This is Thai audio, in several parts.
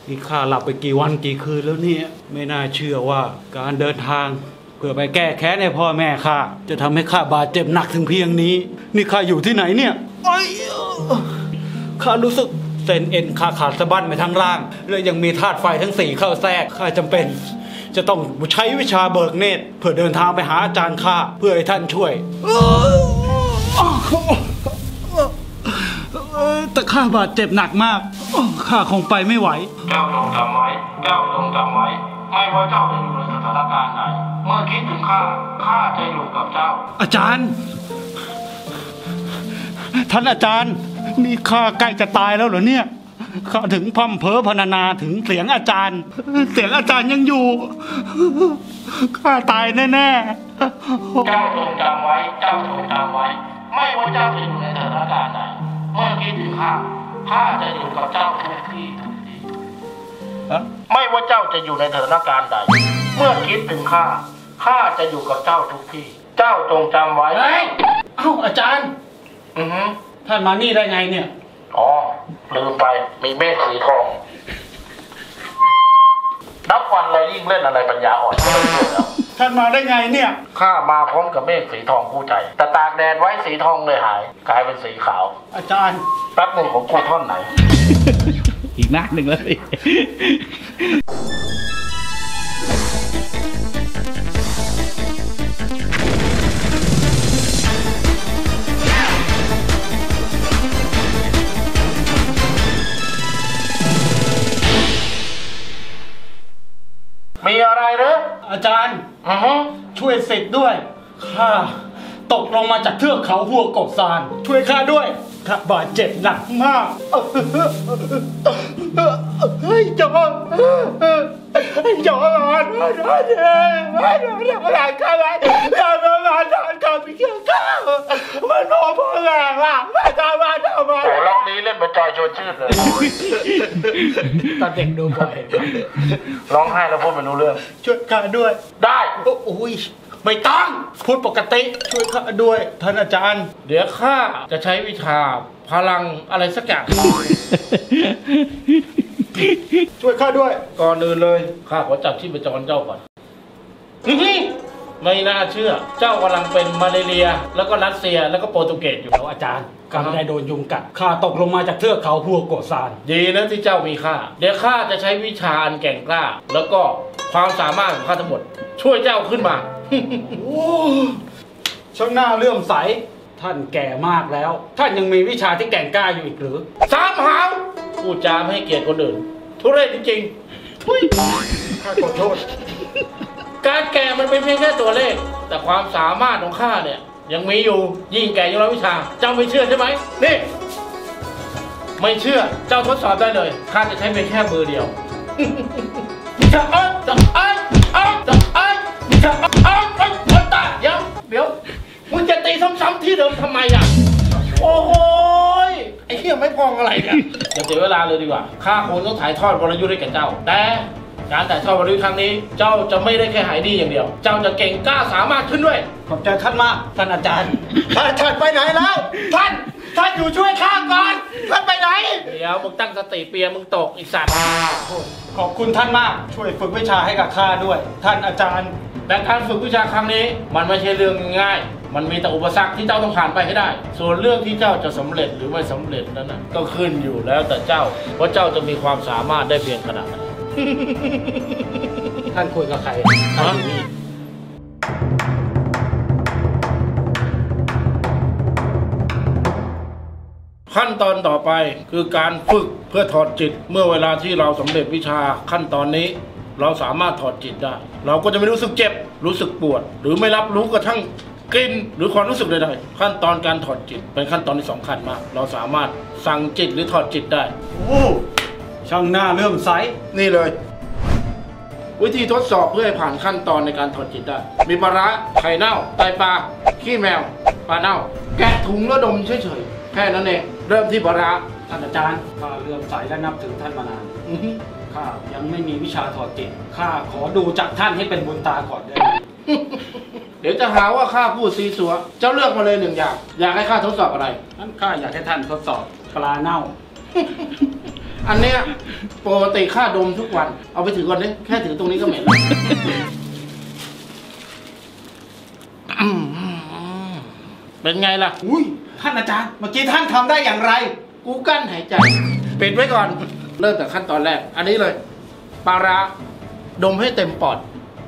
นี่ข้าหลับไปกี่วันกี่คืนแล้วเนี่ยไม่น่าเชื่อว่าการเดินทางเพื่อไปแก้แค้นให้พ่อแม่ข้าจะทำให้ข้าบาดเจ็บหนักถึงเพียงนี้นี่ข้าอยู่ที่ไหนเนี่ยข้ารู้สึกเส้นเอ็นข้าขาดสะบั้นไปทั้งร่างและยังมีธาตุไฟทั้ง4เข้าแทรกข้าจำเป็นจะต้องใช้วิชาเบิกเนตรเพื่อเดินทางไปหาอาจารย์ข้าเพื่อให้ท่านช่วยแต่ข้าบาดเจ็บหนักมากข้าคงไปไม่ไหวเจ้าจงจำไว้ไม่ว่าเจ้าจะอยู่ในสถานการณ์ไหนเมื่อคิดถึงข้าจะอยู่กับเจ้าอาจารย์ท่านอาจารย์นี่ข้าใกล้จะตายแล้วเหรอเนี่ยข้าถึงพร่ำเพ้อพรรณนาถึงเสียงอาจารย์ยังอยู่ข้าตายแน่ๆเจ้าจงจำไว้ไม่ว่าเจ้าจะอยู่ในสถานการณ์ไหนเมื่อคิดถึงข้าจะอยู่กับเจ้าทุกที่ไม่ว่าเจ้าจะอยู่ในสถานการณ์ใดเมื่อคิดถึงข้าจะอยู่กับเจ้าทุกที่เจ้าจงจำไว้เอ้าอาจารย์ท่านมานี่ได้ไงเนี่ยอ๋อลืมไปมีเมฆสีทองนับวันเลยยิ่งเล่นอะไรปัญญาอ่อนไม่ต้องเชื่อแล้วท่านมาได้ไงเนี่ยข้ามาพร้อมกับเมฆสีทองคู่ใจแต่ตากแดดไว้สีทองเลยหายกลายเป็นสีขาวอาจารย์แป๊บหนึ่งของกูท่อนไหนอีกหน้าหนึ่งแล้วสิมีอะไรหรืออาจารย์ช่วยสิทธิ์ด้วยข้าตกลงมาจากเทือกเขาหัวกบซานช่วยข้าด้วยข้าบาดเจ็บหนักมากเฮ้ยจอนอะไรกันวะอย่ามาทานข้าวพี่เกี่ยวข้าวมันโดนพ่อแม่ว่ะไม่ทำมาโอ้ล็อกนี้เล่นเป็นจอยชวนชื่นเลยตอนเด็กดูบ่อยร้องไห้แล้วพูดไม่รู้เรื่องช่วยข้าด้วยได้โอ้ยไม่ต้องพูดปกติช่วยข้าด้วยท่านอาจารย์เดี๋ยวข้าจะใช้วิชาพลังอะไรสักอย่างช่วยข้าด้วยก่อนอื่นเลยข้าขอจับชีพจรเจ้าก่อนไม่น่าเชื่อเจ้ากำลังเป็นมาเลเรียแล้วก็รัสเซียแล้วก็โปรตุเกสอยู่แล้วอาจารย์กำลังได้โดนยุงกัดข้าตกลงมาจากเทือกเขาพัวโกซานดีนะที่เจ้ามีข้าเดี๋ยวข้าจะใช้วิชาอันแก่งกล้าแล้วก็ความสามารถของข้าทั้งหมดช่วยเจ้าขึ้นมาโอ้ช่างน่าเลื่อมใสท่านแก่มากแล้วท่านยังมีวิชาที่แก่งกล้าอยู่อีกหรือสามหาวพูดจาไม่ให้เกียรติคนอื่นทุเรศจริงๆข้าขอโทษการแก่มันเป็นเพียงแค่ตัวเลขแต่ความสามารถของข้าเนี่ยยังมีอยู่ยิ่งแก่ยิ่งร้อยวิชาเจ้าไม่เชื่อใช่ไหมนี่ไม่เชื่อเจ้าทดสอบได้เลยข้าจะใช้เพียงแค่มือเดียวเดี๋ยวมึงจะตีซ้ำๆที่เดิมทำไมอ่ะโอ้โหไอ้เหี้ยไม่พองอะไรเนี่ยอย่าเสียเวลาเลยดีกว่าข้าคงต้องถ่ายทอดวรยุทธ์ให้แก่เจ้าแต่การถ่ายทอดวรยุทธ์ครั้งนี้เจ้าจะไม่ได้แค่หายดีอย่างเดียวเจ้าจะเก่งกล้าสามารถขึ้นด้วยขอบใจท่านมากท่านอาจารย์ท่านไปไหนแล้วท่านอยู่ช่วยข้าก่อนท่านไปไหนเดี๋ยวมึงตั้งสติเปียมึงตกอีกสัตว์ขอบคุณท่านมากช่วยฝึกวิชาให้กับข้าด้วยท่านอาจารย์แต่การฝึกวิชาครั้งนี้มันไม่ใช่เรื่องง่ายมันมีแต่อุปสรรคที่เจ้าต้องผ่านไปให้ได้ส่วนเรื่องที่เจ้าจะสำเร็จหรือไม่สำเร็จนั้นนะก็ขึ้นอยู่แล้วแต่เจ้าว่าเจ้าจะมีความสามารถได้เพียงขนาดไหนท่านคุยกับใครขั้นตอนต่อไปคือการฝึกเพื่อถอดจิตเมื่อเวลาที่เราสำเร็จวิชาขั้นตอนนี้เราสามารถถอดจิตได้เราก็จะไม่รู้สึกเจ็บรู้สึกปวดหรือไม่รับรู้กระทั่งกลิ่นหรือความรู้สึกใดๆขั้นตอนการถอดจิตเป็นขั้นตอนที่สำคัญมากเราสามารถสั่งจิตหรือถอดจิตได้โอ้ช่างน่าเลื่อมใสนี่เลยวิธีทดสอบเพื่อให้ผ่านขั้นตอนในการถอดจิตได้มีปลาร้าไข่เน่าไตปลาขี้แมวปลาเน่าแกะถุงแล้วดมเฉยๆแค่นั้นเองเริ่มที่ปลาร้าท่านอาจารย์ข้าเลื่อมใสและนับถือท่านมานานข้ายังไม่มีวิชาถอดจิตข้าขอดูจากท่านให้เป็นบุญตาก่อนได้ไหมเดี๋ยวจะหาว่าข้าพูดซีซัวเจ้าเลือกมาเลยหนึ่งอย่างอยากให้ข้าทดสอบอะไรงั้นข้าอยากให้ท่านทดสอบปลาเน่าอันเนี้ยปกติข้าดมทุกวัน เอาไปถือก่อนนี้แค่ถือตรงนี้ก็เหม็นแล้วเป็นไงล่ะอุ้ยท่านอาจารย์เมื่อกี้ท่านทำได้อย่างไรกูกั้นหายใจปิดไว้ก่อน เริ่มจากขั้นตอนแรก อันนี้เลยปลาร้าดมให้เต็มปอด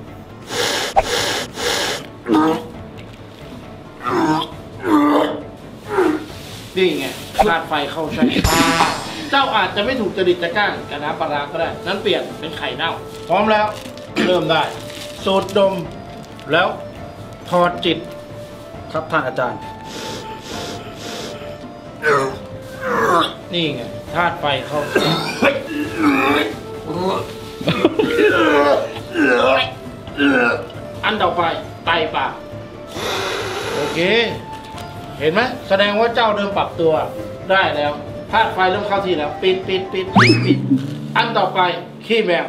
นี่ไงธาตุไฟเข้าใช่เจ้าอาจจะไม่ถูกจริตจะก้านกับน้ำปลาร้าก็ได้ นั้นเปลี่ยนเป็นไข่เน่า พร้อมแล้ว เริ่มได้ สูดดม แล้วถอดจิตครับท่านอาจารย์นี่ไงธาตุไฟเข้าอันต่อไปไตปากโอเค เห็นไหมแสดงว่าเจ้าเริ่มปรับตัวได้แล้วธาตุไฟเริ่มเข้าที่แล้ว ปิดอันต่อไปขี้แมว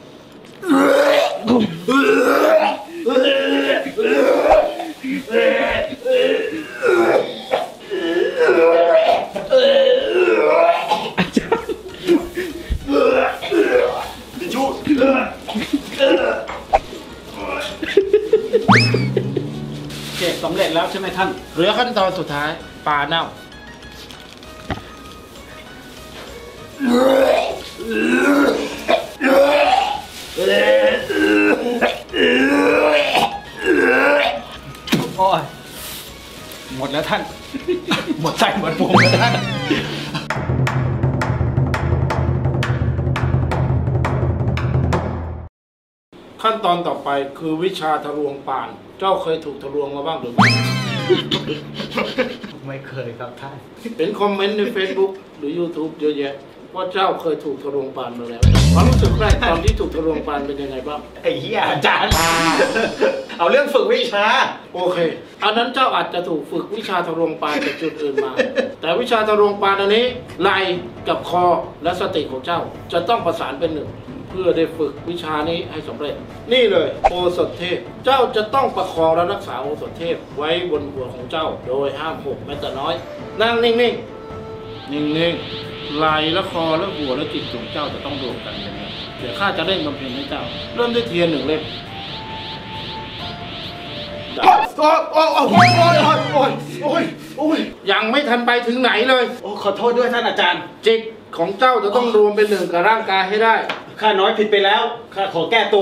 เก็บสำเร็จแล้วใช่ไหมท่านเหลือขั้นตอนสุดท้ายปลาเน่าโอ้ยหมดแล้วท่าน หมดใจหมดพุงแล้วท่านขั้นตอนต่อไปคือวิชาทะลวงป่าน เจ้าเคยถูกทะลวงมาบ้างหรือไม่ไม่เคยครับท่านเป็นคอมเมนต์ใน Facebook หรือ YouTube เยอะแยะว่าเจ้าเคยถูกทะลวงป่านมาแล้วความรู้สึกแรกตอนที่ถูกทะลวงป่านเป็นยังไงบ้างไอ้เหี้ยอาจารย์ เอาเรื่องฝึกวิชาโอเค อันนั้นเจ้าอาจจะถูกฝึกวิชาทะลวงปานจากจุดอื่นมา แต่วิชาทะลวงปานอันนี้ไหล่กับคอและสติของเจ้าจะต้องประสานเป็นหนึ่ง เพื่อได้ฝึกวิชานี้ให้สำเร็จ นี่เลยโอสถเทพ เจ้าจะต้องประคองและรักษาโอสถเทพไว้บนหัวของเจ้า โดยห้ามหกแม้แต่น้อย นั่งนิ่งๆ นิ่งๆ ไหล่และคอและหัวและจิตของเจ้าจะต้องรวมกันอย่างนี้เดี๋ยวข้าจะเร่งบำเพ็ญให้เจ้า เริ่มด้วยเทียนหนึ่งเล่มโอ้ยยังไม่ทันไปถึงไหนเลยโอ้ขอโทษด้วยท่านอาจารย์จิตของเจ้าจะต้องรวมเป็นหนึ่งกับร่างกายให้ได้ข้าน้อยผิดไปแล้ว ข้าขอแก้ตัว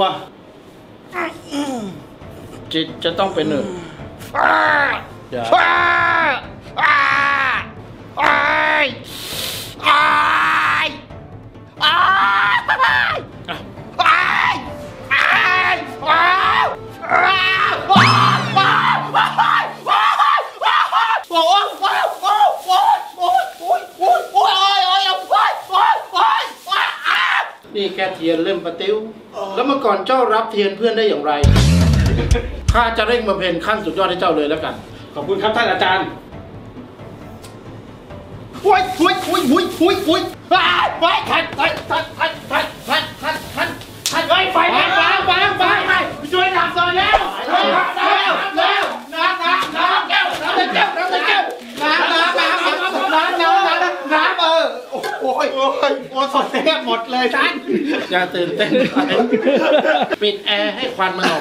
จิตจะต้องเป็นหนึ่งอย่านี่แค่เทียนเล่มประติ้ว แล้วเมื่อก่อนเจ้ารับเทียนเพื่อนได้อย่างไร ข้าจะเร่งบำเพ็ญขั้นสุดยอดให้เจ้าเลยแล้วกันขอบคุณครับท่านอาจารย์ไฟช่วยดับหน่อยแล้วโอ้สดแทบหมดเลยท่านอย่าตื่นเต้นไปปิดแอร์ให้ควันมันออก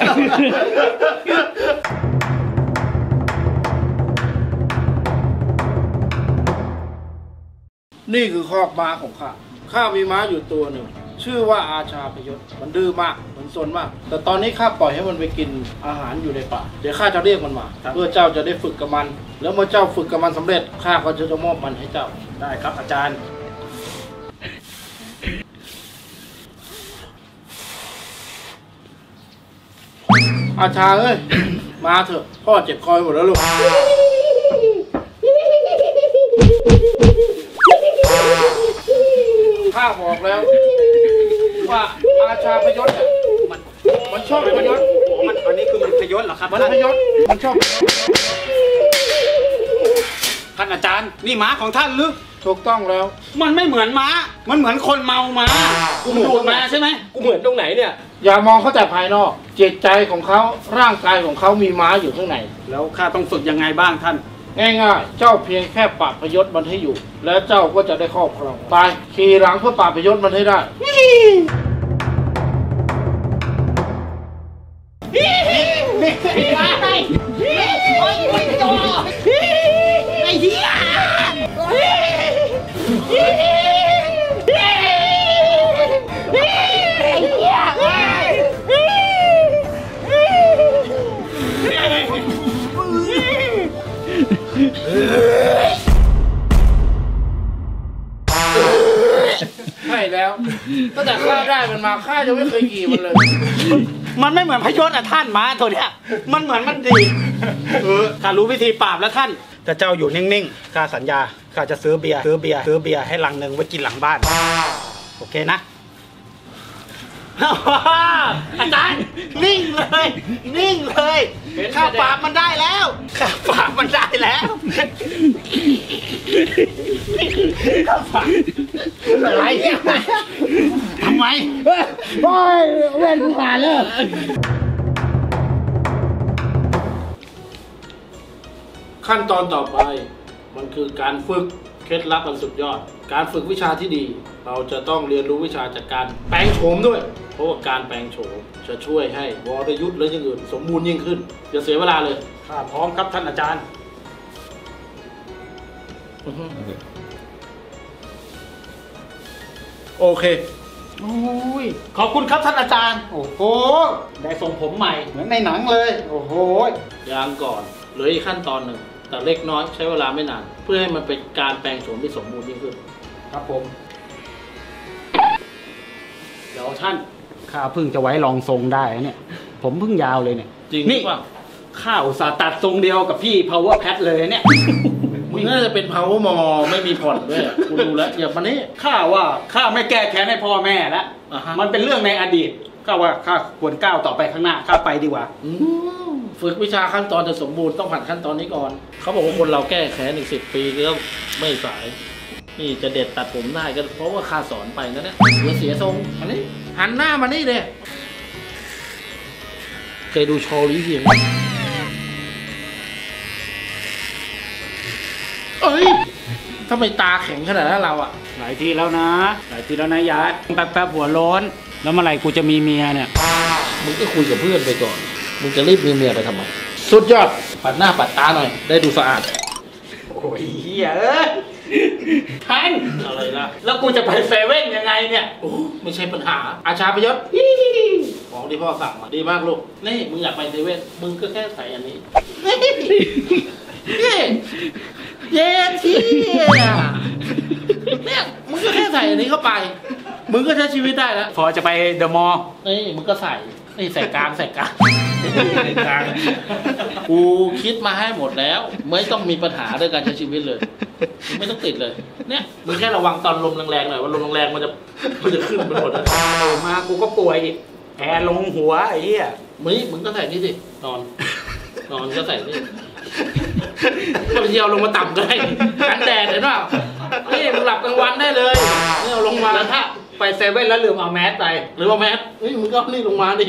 นี่คือคอกม้าของข้า ข้ามีม้าอยู่ตัวหนึ่ง ชื่อว่าอาชาพยศ มันดื้อมาก มันซนมาก แต่ตอนนี้ข้าปล่อยให้มันไปกินอาหารอยู่ในป่า เดี๋ยวข้าจะเรียกมันมา เพื่อเจ้าจะได้ฝึกกับมัน แล้วเมื่อเจ้าฝึกกับมันสำเร็จ ข้าก็จะมอบมันให้เจ้าได้ครับอาจารย์อาชาเอ้ย มาเถอะ พ่อเจ็บคอหมดแล้วลูก ข้าบอกแล้ว ว่าอาชาพยศเนี่ยมันชอบพยศมันอันนี้คือมันพยศเหรอครับมันพยศมันชอบพยศท่านอาจารย์ นี่ม้าของท่านหรือถูกต้องแล้วมันไม่เหมือนม้า มันเหมือนคนเมาม้ากูดูดมาใช่ไหมกูเหมือนตรงไหนเนี่ยอย่ามองเขาแต่ภายนอก จิตใจของเขาร่างกายของเขามีม้าอยู่ข้างในแล้วข้าต้องฝึกยังไงบ้างท่านง่ายๆเจ้าเพียงแค่ปราบพยศมันให้อยู่ แล้วเจ้าก็จะได้ครอบครองไปขี่หลังเพื่อปราบพยศมันให้ได้ใช่แล้วตั้งแต่ข้าได้มันมาข้าจะไม่เคยขี่มันเลยมันไม่เหมือนพยศอ่ะท่านม้าตัวเนี้ยมันเหมือนมันดีข้ารู้วิธีปราบแล้วท่านแต่เจ้าอยู่นิ่งๆข้าสัญญาข้าจะซื้อเบียร์ให้ลังหนึ่งไว้กินหลังบ้านโอเคนะอาจารย์นิ่งเลยข้าปราบมันได้แล้วข้าปราบมันได้แล้วข้าปราบอะไรเนี่ยทำไมโอ้ยเว้นกูขาดเลยขั้นตอนต่อไปมันคือการฝึกเคล็ดลับอันสุดยอดการฝึกวิชาที่ดีเราจะต้องเรียนรู้วิชาจากการแปลงโฉมด้วยเพราะว่าการแปลงโฉมจะช่วยให้วรยุทธ์และอย่างอื่นสมบูรณ์ยิ่งขึ้นอย่าเสียเวลาเลยข้าพร้อมครับท่านอาจารย์โอเคโอ้ยขอบคุณครับท่านอาจารย์โอ้โหได้ทรงผมใหม่เหมือนในหนังเลยโอ้โหยังก่อนเหลืออีกขั้นตอนหนึ่งแต่เล็กน้อยใช้เวลาไม่นานเพื่อให้มันเป็นการแปลงโฉมที่สมบูรณ์ยิ่งขึ้นครับผมเดี๋ยวท่านข้าเพิ่งจะไว้รองทรงได้เนี่ยผมเพิ่งยาวเลยเนี่ยจริงป่ะข้าอุตส่าห์ตัดทรงเดียวกับพี่ power pat เลยเนี่ยมึงน่าจะเป็น power มอไม่มีผ่อนด้วยกูดูแล้วอย่ามานี่ข้าว่าข้าไม่แก้แค้นให้พ่อแม่แล้วมันเป็นเรื่องในอดีตข้าว่าข้าควรก้าวต่อไปข้างหน้าข้าไปดีกว่าฝึกวิชาขั้นตอนจะสมบูรณ์ต้องผ่านขั้นตอนนี้ก่อนเขาบอกว่าคนเราแก้แค้นอีก10 ปีก็ไม่สายนี่จะเด็ดตัดผมได้ก็เพราะว่าข้าสอนไปนะเนี่ยเสียทรงมานี่หันหน้ามานี่เลยเคยดูโชว์ลิเซียไหมเอ้ยทำไมตาแข็งขนาดนั้นเราอะหลายทีแล้วนะยาแป๊บหัวร้อนแล้วเมื่อไหร่กูจะมีเมียเนี่ยมึงก็คุยกับเพื่อนไปก่อนมึงจะรีบมีเมียไปทำไมสุดยอดปัดหน้าปัดตาหน่อยได้ดูสะอาดโอ้ยเหี้ยท่านอะไรล่ะแล้วกูจะไปเซเว่นยังไงเนี่ยโอ้ไม่ใช่ปัญหาอาชาพยศของที่พ่อสั่งมาดีมากลูกนี่มึงอยากไปเซเว่นมึงก็แค่ใส่อันนี้เย้ที่เนี่ยมึงก็แค่ใส่อันนี้เข้าไปมึงก็ใช้ชีวิตได้แล้วพอจะไปเดอะมอลล์นี่มึงก็ใส่นี่ใส่กลางกูคิดมาให้หมดแล้วไม่ต้องมีปัญหาด้วยการใช้ชีวิตเลยไม่ต้องติดเลยเนี่ยมึงแค่ระวังตอนลมแรงๆหน่อยว่าลมแรงมันจะขึ้นไปหมดแล้วมากูก็ป่วยอีกแอร์ลงหัวไอ้เหี้ยมึงก็ใส่นี่สินอนก็ใส่นี่ถ้าไปเที่ยวลงมาต่ำก็ได้กันแดดเห็นป่ะนี่มึงหลับกลางวันได้เลยนี่เอาลงมาแล้วถ้าไปเซเว่นแล้วลืมเอาแมสไปหรือว่าแมสมึงก็นี่ลงมาดิ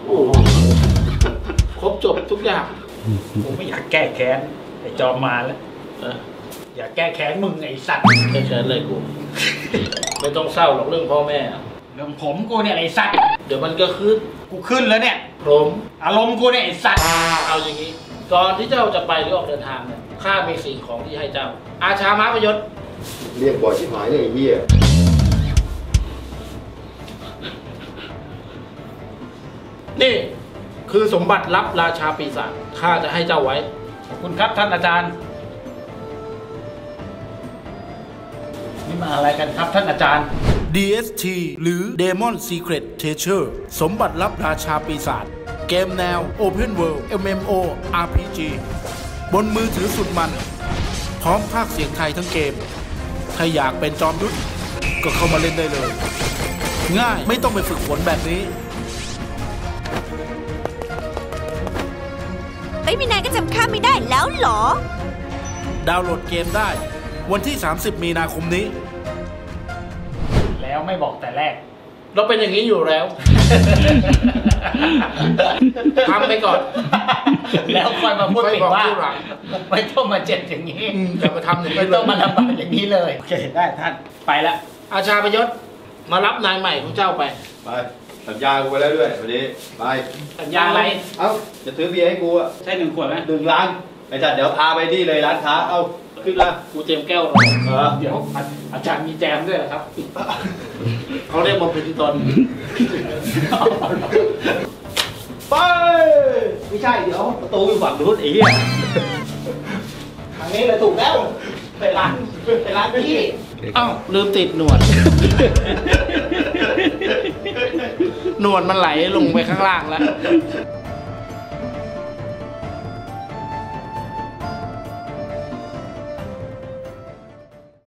ครบจบทุกอย่างผมไม่อยากแก้แค้นไอ้จอมมาแล้วอยากแก้แค้นมึงไอ้สัตว์แก้แค้นเลยกูไม่ต้องเศร้าหรอกเรื่องพ่อแม่เรื่องผมกูเนี่ยไอ้สัตว์เดี๋ยวมันก็ขึ้นกูขึ้นแล้วเนี่ยผมอารมณ์กูเนี่ยไอ้สัตว์เอาอย่างนี้ก่อนที่เจ้าจะไปหรือออกเดินทางเนี่ยข้ามีสิ่งของที่ให้เจ้าอาชาม้าพยศเรียกบ่อยชิบหายเลยไอ้เหี้ยนี่คือสมบัติลับราชาปีศาจข้าจะให้เจ้าไว้ขอบคุณครับท่านอาจารย์นี่มาอะไรกันครับท่านอาจารย์ DST หรือ Demon Secret Treasure สมบัติลับราชาปีศาจเกมแนว Open World MMO RPG บนมือถือสุดมันพร้อมพากย์เสียงไทยทั้งเกมถ้าอยากเป็นจอมยุทธก็เข้ามาเล่นได้เลยง่ายไม่ต้องไปฝึกฝนแบบนี้ไม่นานก็จำข้าไม่ได้แล้วเหรอดาวน์โหลดเกมได้วันที่30 มีนาคมนี้แล้วไม่บอกแต่แรกเราเป็นอย่างนี้อยู่แล้วทำไปก่อนแล้วค่อยมาพูดปิดว่าค่อยบอกผู้หลังไม่ต้องมาเจ็บอย่างนี้จะมาทำอย่างไม่นี้เลต้องมาย ลำบากอย่างนี้เลยโอเคได้ท่านไปแล้วอาชาประยศมารับนายใหม่ของเจ้าไปไปสัญญากูไปแล้วด้วยวันนี้ไปสัญญาอะไรเอ้าจะซื้อเบียร์ให้กูอ่ะใช่1 ขวดไหม 1 ล้านไอ้จัดเดี๋ยวพาไปนี่เลยร้านค้าเอ้าขึ้นละกูเตรียมแก้วรอเดี๋ยวอาจารย์มีแจมด้วยเหรอครับเขาเรียกบทเป็นตนไปไม่ใช่เดี๋ยวประตูอยู่ฝั่งนู้นไอ้เหี้ยทางนี้เลยถูกแล้วไปร้านพี่อ้าวลืมติดหนวด หนวดมันไหลลงไปข้างล่างแล้ว